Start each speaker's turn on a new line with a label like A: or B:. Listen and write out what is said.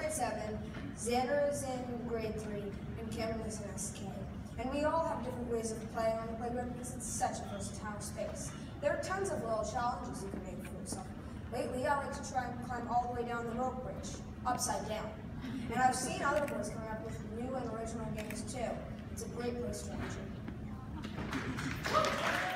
A: grade 7, Xander is in grade 3, and Cameron is in SK. And we all have different ways of playing on the playground because it's such a versatile space. There are tons of little challenges you can make for yourself. Lately, I like to try and climb all the way down the rope bridge, upside down. And I've seen other boys coming up with new and original games too. It's a great place to watch it.